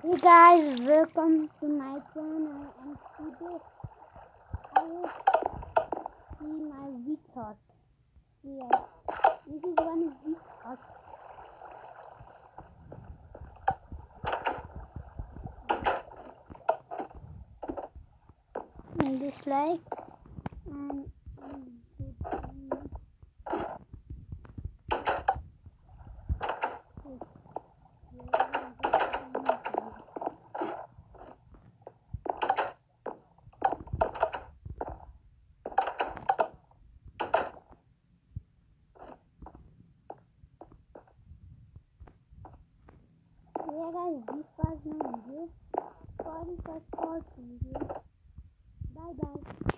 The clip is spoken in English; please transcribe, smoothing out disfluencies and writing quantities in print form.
Hey guys, welcome to my channel and today I will see my week thought. Yes, this is one week thought. And dislike and yeah guys, this was my video. Sorry for short video. Bye bye.